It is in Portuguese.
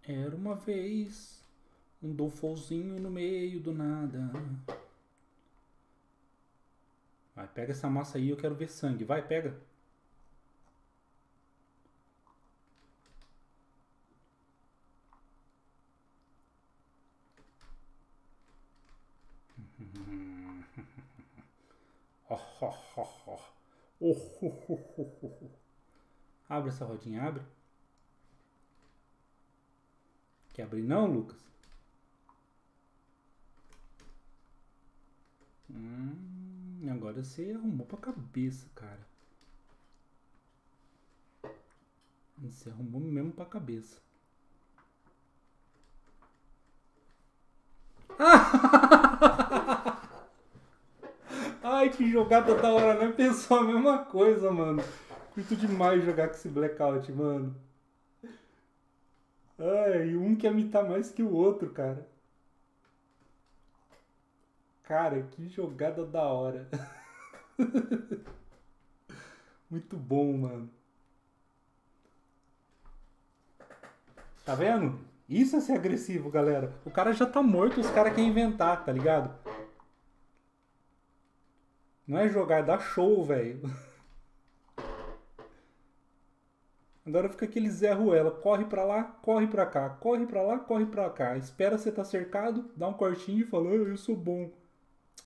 Era uma vez um dolfozinho no meio do nada. Vai, pega essa massa aí, eu quero ver sangue. Vai, pega. Oh, oh, oh, oh. Oh, oh, oh, oh, oh. Abre essa rodinha, abre. Quer abrir não, Lucas? Agora você arrumou pra cabeça, cara. Você arrumou mesmo pra cabeça. Ai, que jogada da hora, né? Pensou a mesma coisa, mano. Curto demais jogar com esse blackout, mano. Ai, um quer mitar mais que o outro, cara. Cara, que jogada da hora. Muito bom, mano. Tá vendo? Isso é ser agressivo, galera. O cara já tá morto, os caras querem inventar, tá ligado? Não é jogar, é dar show, velho. Agora fica aquele Zé Ruela. Corre pra lá, corre pra cá. Corre pra lá, corre pra cá. Espera você tá cercado, dá um cortinho e fala, eu sou bom.